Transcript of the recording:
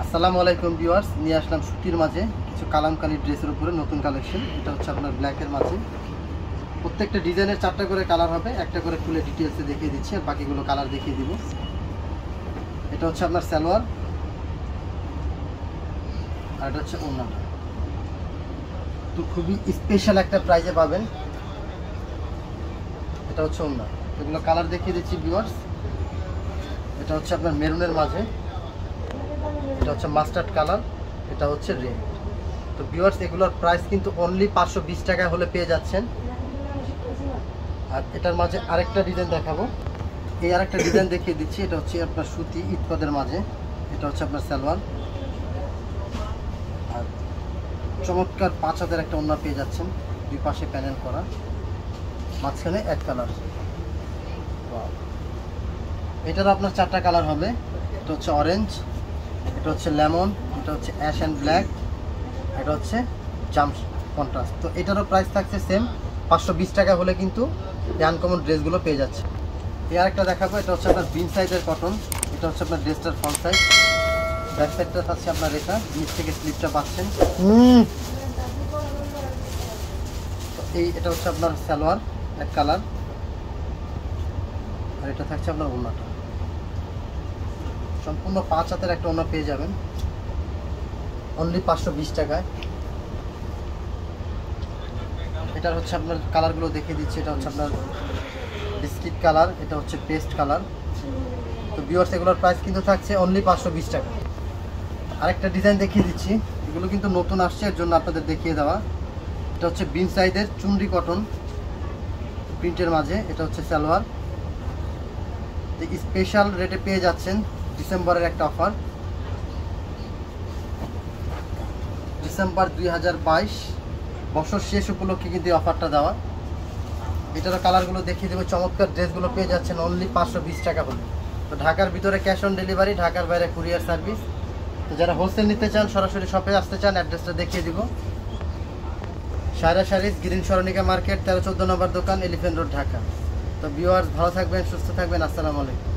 আসসালামু আলাইকুম ভিউয়ার্স, নিয়ে আসলাম সুতির মাঝে কিছু কালামকারী ড্রেসের উপরে নতুন কালেকশন। এটা হচ্ছে আপনার ব্ল্যাকের মাঝে। প্রত্যেকটা ডিজাইনের 4টা করে কালার হবে, একটা করে খুলে ডিটেলসে দেখিয়ে দিচ্ছি আর বাকিগুলো কালার দেখিয়ে দিব। এটা হচ্ছে আপনার সালোয়ার আর এটা হচ্ছে ওড়নাটা। তো খুবই স্পেশাল একটা প্রাইজে পাবেন। এটা হচ্ছে ওড়না, এগুলো কালার দেখিয়ে দিচ্ছি ভিউয়ার্স। এটা হচ্ছে আপনার মেরুনের মাঝে, এটা হচ্ছে মাস্টার্ড কালার, এটা হচ্ছে রেড। তো ভিউয়ার্স এগুলোর প্রাইস কিন্তু অনলি 520 টাকা হলে পেয়ে যাচ্ছেন। আর এটার মাঝে আরেকটা ডিজাইন দেখাবো, এই আরেকটা ডিজাইন দেখিয়ে দিচ্ছি। এটা হচ্ছে আপনার সুতি ইতকদের মাঝে, এটা হচ্ছে আপনার সালোয়ার আর চমৎকার 5 হাতের একটা ওড়না পেয়ে যাচ্ছেন, দুই পাশে প্যানেল করা, মাঝখানে এক কালার। এটার আপনার 4টা কালার হবে। এটা হচ্ছে অরেঞ্জ, এটা হচ্ছে লেমন, এটা হচ্ছে অ্যাশ অ্যান্ড ব্ল্যাক, এটা হচ্ছে জাম্প কন্ট্রাস্ট। তো এটারও প্রাইস থাকছে সেম 520 টাকা হলে কিন্তু এই আনকমন ড্রেসগুলো পেয়ে যাচ্ছে। এই আরেকটা দেখাবো, এটা হচ্ছে আপনার বিন সাইজের কটন, এটা হচ্ছে আপনার ড্রেসটার ফ্রন্ট সাইড, ব্যাক সাইডটা থাকছে আপনার এটা, নিচ থেকে স্লিপটা পাচ্ছেন। তো এটা হচ্ছে আপনার সালোয়ার এক কালার আর এটা থাকছে আপনার ওড়নাটা। সম্পূর্ণ 5 হাতের একটা ওড়না পেয়ে যাবেন অনলি 520 টাকায়। এটার হচ্ছে আপনার কালারগুলো দেখিয়ে দিচ্ছি। এটা হচ্ছে আপনার বিস্কিট কালার, এটা হচ্ছে পেস্ট কালার। তো ভিউয়ার্স এগুলোর প্রাইস কিন্তু থাকছে অনলি 520 টাকা। আরেকটা ডিজাইন দেখিয়ে দিচ্ছি, এগুলো কিন্তু নতুন আসছে এর জন্য আপনাদের দেখিয়ে দেওয়া। এটা হচ্ছে বিন সাইজের চুনরি কটন প্রিন্টের মাঝে, এটা হচ্ছে সালোয়ার। স্পেশাল রেটে পেয়ে যাচ্ছেন, ডিসেম্বরের একটা অফার, ডিসেম্বর 2022 বছর শেষ উপলক্ষে কিন্তু এই অফারটা দেওয়া। এটারও কালারগুলো দেখিয়ে দেবো। চমৎকার ড্রেসগুলো পেয়ে যাচ্ছেন অনলি 520 টাকা হলে। তো ঢাকার ভিতরে ক্যাশ অন ডেলিভারি, ঢাকার বাইরে কুরিয়ার সার্ভিস। তো যারা হোলসেল নিতে চান, সরাসরি শপে আসতে চান, অ্যাড্রেসটা দেখিয়ে দিব। সায়রা শাড়িজ, গ্রিন সরণিকা মার্কেট, 13-14 নম্বর দোকান, এলিফ্যান্ট রোড, ঢাকা। তো ভিউয়ার্স ভালো থাকবেন, সুস্থ থাকবেন। আসসালামু আলাইকুম।